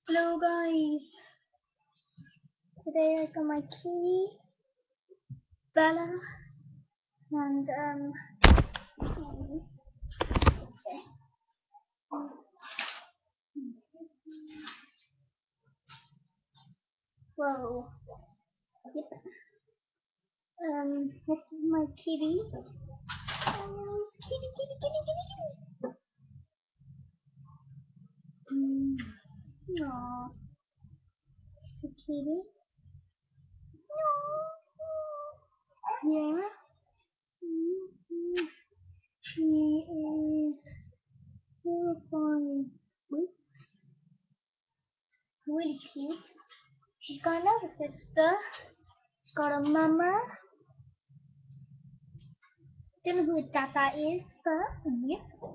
Hello guys, today I got my kitty, Bella, and okay. Whoa, yep. This is my kitty. Kitty, kitty, kitty, kitty, kitty. Aww, the kitty. Yeah. She is 4 5 weeks. Really cute. She's got another sister. She's got a mama. Don't know who Tata is, but yeah.